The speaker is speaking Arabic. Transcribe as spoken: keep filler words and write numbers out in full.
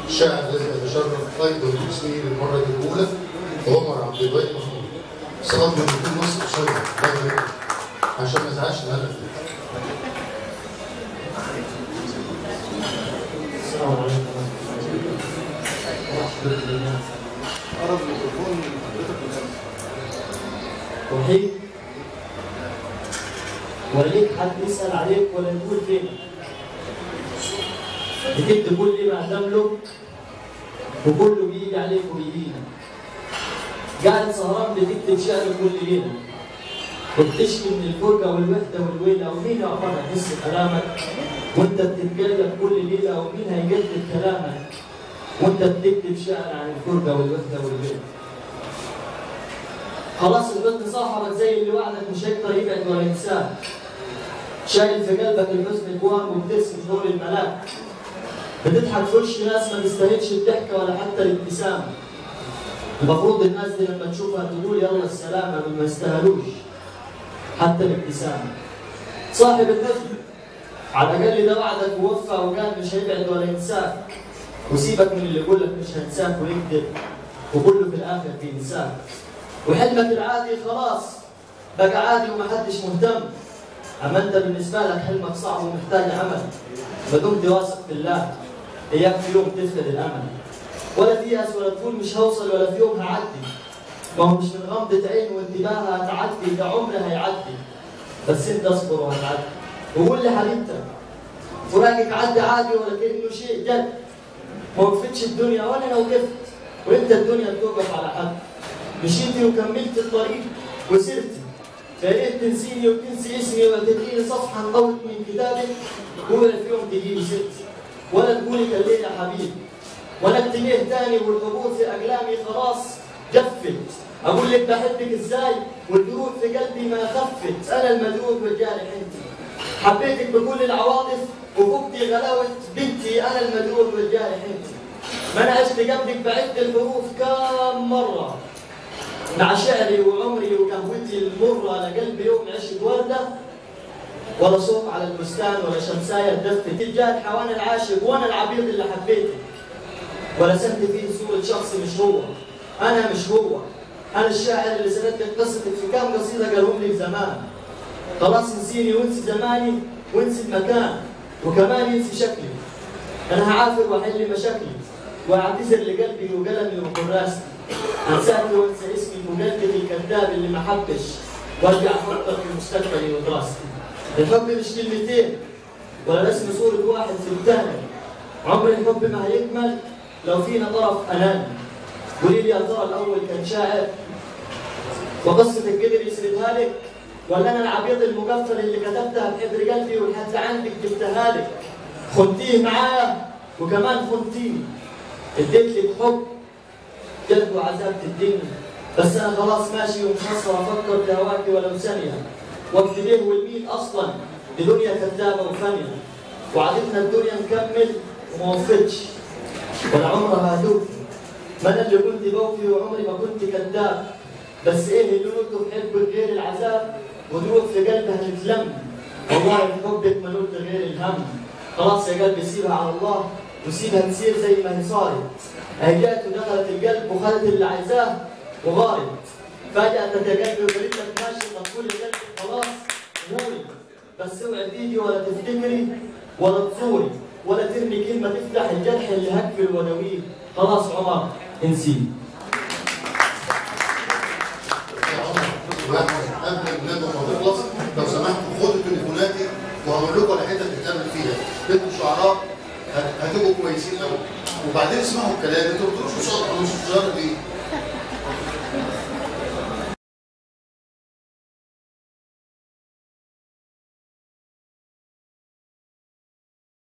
الشاعر الذي يتشرف ايضا باسمه للمره الاولى عمر عبد الباقي محمود. صلاه من كل مصر شرف عشان ما ازعلش الهدف. السلام عليكم ورحمه الله. قرب الميكروفون من حضرتك. وحيد ولا ليك حد يسال عليك ولا تقول فين؟ بتكتب كل ما تملك وكله بيجي عليك وبيجينا. قاعد سهران بتكتب شعر كل ليله وبتشكي من الفرقه والوحده والويله، ومين يعبر يحس كلامك وانت بتتكلم كل ليله، ومين هيجدد كلامك وانت بتكتب شعر عن الفرقه والوحده والويله. خلاص البنت صاحبك زي اللي وعدك مش هيقدر يبعد ولا ينساك. شايل في قلبك الحزن جوان وبترسم دور الملاك. بتضحك في وش ناس ما تستاهلش الضحكه ولا حتى الابتسامه. المفروض الناس دي لما تشوفها تقول يلا السلامه، ما يستاهلوش حتى الابتسامه. صاحب النجم على الاقل ده وعدك ووفى وقال مش هيبعد ولا ينساك. وسيبك من اللي يقول لك مش هنساك ويكذب وكله في الاخر بينساك. وحلمك العادي خلاص بقى عادي ومحدش مهتم. اما انت بالنسبه لك حلمك صعب ومحتاج عمل. ما دمت واثق في الله اياك في يوم تفقد الامل. ولا تيأس ولا تقول مش هوصل ولا في يوم هعدي. ما هو مش من غمضة عين وانتباهها هتعدي، ده عمر هيعدي. بس انت اصبر وهتعدي. وقول لحبيبتك فراقك عدى عادي ولا كأنه شيء جد. ما وقفتش الدنيا ولا لو وقفت، وانت الدنيا بتوقف على حد. مشيتي وكملت الطريق وسرتي، يا ريت تنسيني وتنسي اسمي وتديني صفحه انطوت من كتابك ولا في يوم تجيني سيرتي. ولا تقولي كان ليه يا حبيبي ولا اكتبيه تاني والقبور في اقلامي خلاص جفت. اقول لك بحبك ازاي والجروح في قلبي ما خفت. انا المجروح والجارح انت. حبيتك بكل العواطف وفقتي غلاوه بنتي. انا المجروح والجارح انت. ما انا عشت قبلك بعد الحروف كم مره مع شعري وعمري وقهوتي المرة. أنا قلبي يوم عشت وردة ولا صوت على البستان ولا شمساية تدفت. الجارحة وأنا العاشق وأنا العبيط اللي حبيته. ورسمت فيه صورة شخص مش هو. أنا مش هو. أنا الشاعر اللي سردت لك قصتك في كام قصيدة قالهم لك زمان. خلاص انسيني وانسي زماني وانسي المكان وكمان ينسي شكلي. أنا هعافر وأحل مشاكلي وأعتذر لقلبي وقلمي وكراسي. انساك وانسى اسمي وقلبي الكذاب اللي ما حبش وارجع افكر في مستقبلي ودراستي. الحب مش كلمتين ولا رسم صورة واحد في الثاني. عمر الحب ما هيكمل لو فينا طرف اناني. قولي لي يا ترى الاول كان شاعر وقصتك قدر يسردها لك، ولا انا العبيط المقفل اللي كتبتها بحبر قلبي ولحد عندك جبتها لك. خنتيه معايا وكمان خنتيني. اديت لك حب جلد وعذاب الدنيا، بس انا خلاص ماشي ومخصص افكر في هواكي ولو ثانيه. وقت ليه والمين اصلا دي دنيا كذابه وفانيه. وعدتنا الدنيا نكمل وما وفتش ولا عمرها هدوء. ما انا اللي كنت بوفي وعمري ما كنت كذاب. بس ايه اللي قلته بحبك غير العذاب ودروب في قلبها تتلم. والله في حبك ما قلت غير الهم. خلاص يا قلبي سيبها على الله وسيبها تسير زي ما هي صارت. هي جات ودخلت القلب وخدت اللي عايزاه وغارت. فجأة تتقلب وقالت لك ماشي طب كل قلبك خلاص غوري. بس اوعي تيجي ولا تفتكري ولا تزوري ولا ترمي كلمة تفتح الجرح اللي هكفي الوداويه. خلاص عمر انسيه. يا عمر قبل الندوه ما تخلص لو سمحتوا خدوا تليفوناتي وهقول لكم على حته نتقابل فيها. انتوا شعراء هتبقوا كويسين قوي. وبعدين اسمعوا الكلام. انتوا ما بتقولوش قصاد قانون الشجره دي.